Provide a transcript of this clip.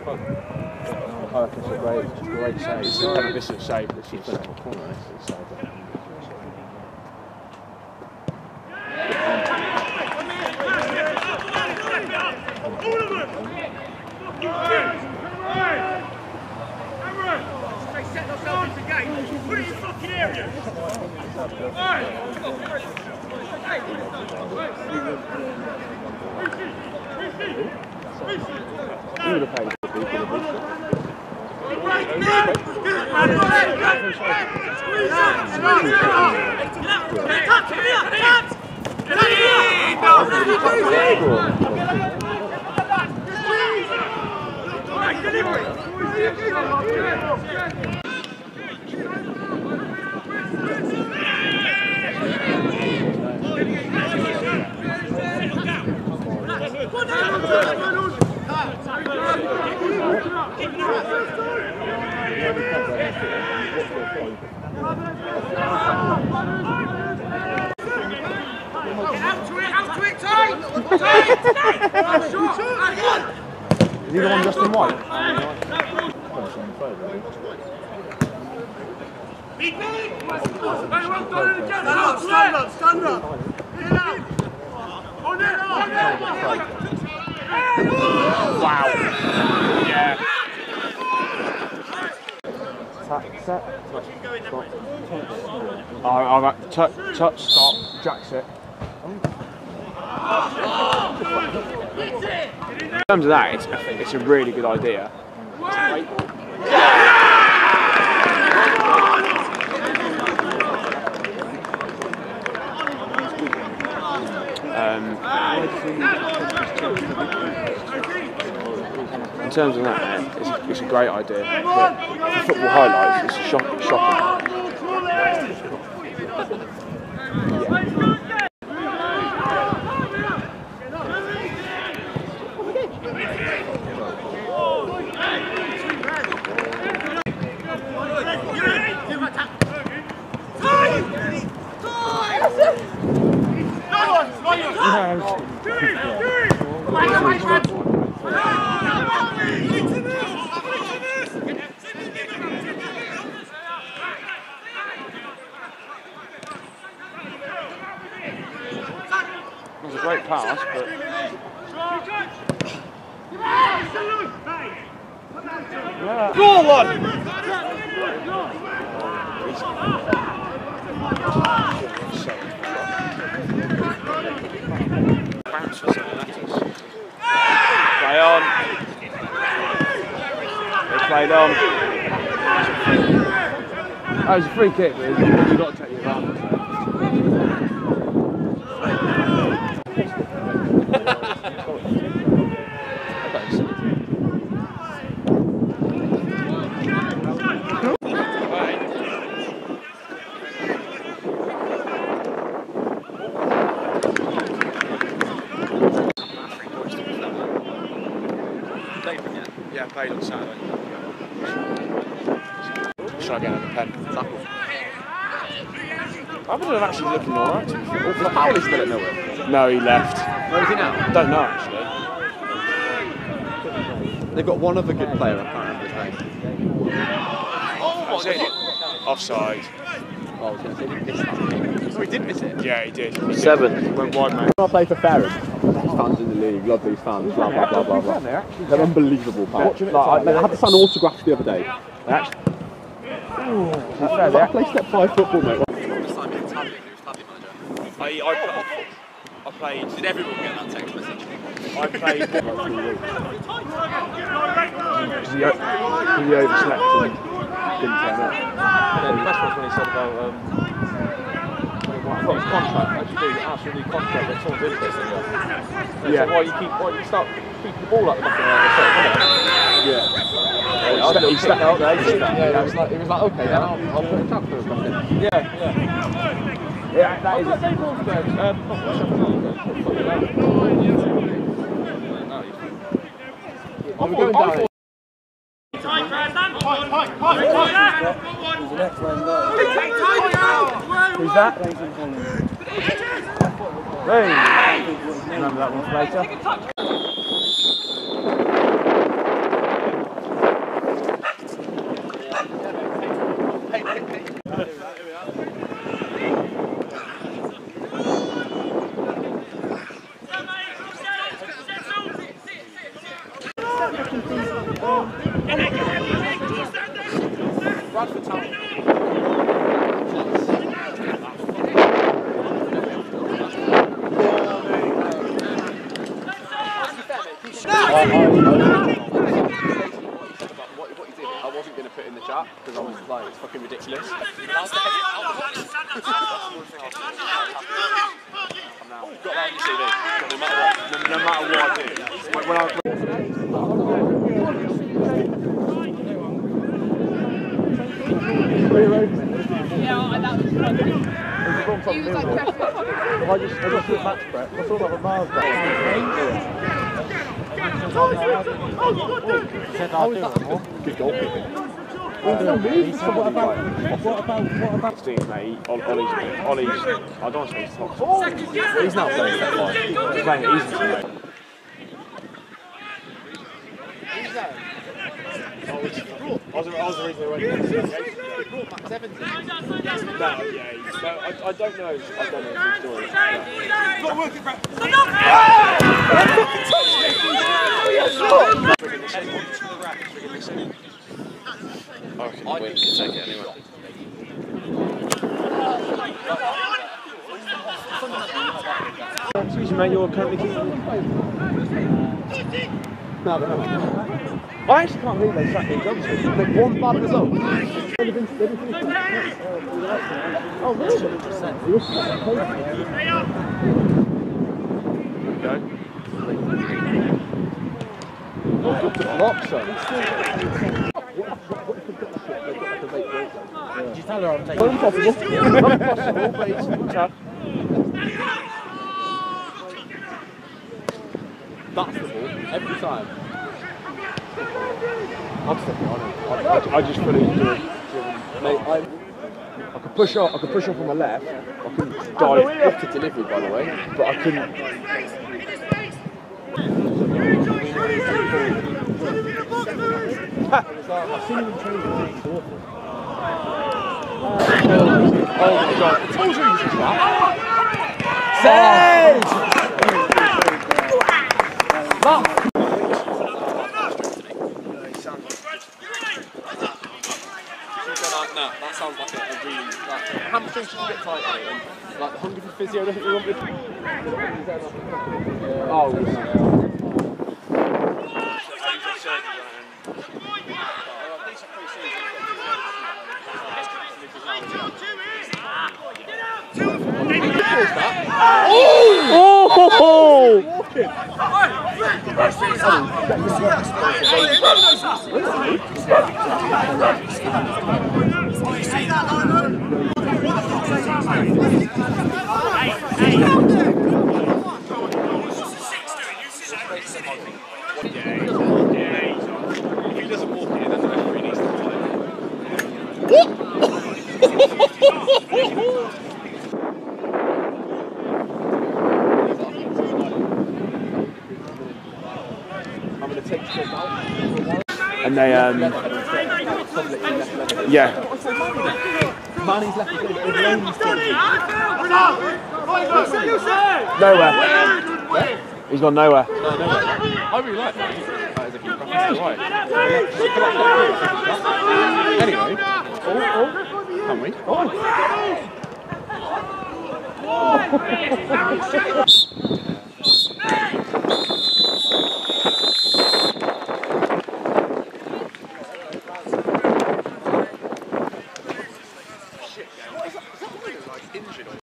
Oh, it's a great save. This is a save. This is a corner. This is a save. They set themselves into game. Put it in fucking area. He would have paid for the Is he the one just in white? Stand up, stand up. Wow. Yeah. Set. I got touch, stop, jacks it. In terms of that, it's a really good idea. In terms of that, it's a great idea. But for football highlights, it's shocking. It was a great pass, but yeah. Go on! Play on. They played on. That was a free kick, but you've got to take your advantage. Yeah, played on Saturday. Should I get another pen? Abingdon are actually looking alright. How is still at nowhere? No, he left. Where is he now? Don't know actually. They've got one other good player, I can't remember his name. Oh my god! Offside. Oh, I was going to say, he missed that. Oh, he did miss it? Yeah, he did. 7. He went wide, mate. I play for Fareham. Fans in the league, love these fans, blah blah blah blah blah. They're unbelievable, pal. Like, I had to sign autographs the other day. They actually... I play step 5 football, mate. I played. Did everyone get that text message? I played. He overslept and didn't turn up. And the best was when he said about his contract. Actually, absolutely contract. That someone's interested in it. Yeah. So why you start keeping the ball up the back of the Yeah. He stepped out there. Yeah, it was like okay, then I'll put a tap for him. Yeah. Yeah, that is it. I'm going down. Who's that? Hey! Remember that one for later? Bradford Town. What he did, I wasn't going to put in the chat because I was like, it's fucking ridiculous. Got that on your CV. No matter what I do. When I just did match prep. That's all like a miles back. good goalkeeping. What about Steve, mate, Ollie's, I don't want to say he's top. He's now playing that line. He's playing it easy tonight. I was the reason they went. I don't know. The story. Got work it, Brad. I can take it anyway. Excuse me, mate, you're currently keeping. No, no. I actually can't believe they sacked these jumps. They've won bad result. Oh, really? There we go. Oh, good to block, son. Did you tell her I'm taking Well, impossible. Impossible, but it's tough. That's the ball, every time. I'm sticking on it. I just fully do it. Mate, I could push off. I could push off on my left. I couldn't dive off to delivery, by the way, but I couldn't. Oh my god! I told you he was crap. Save! No, that sounds like a really hamstring should be a bit tight, mate, and like the hunger for physio doesn't you want me? Oh. If he doesn't walk it, then the referee needs to play. I'm going to take the out. And they, yeah. Manny's left again. Nowhere. He's gone nowhere. No. I really like that. That is a good preference. Right. Anyway. Can we?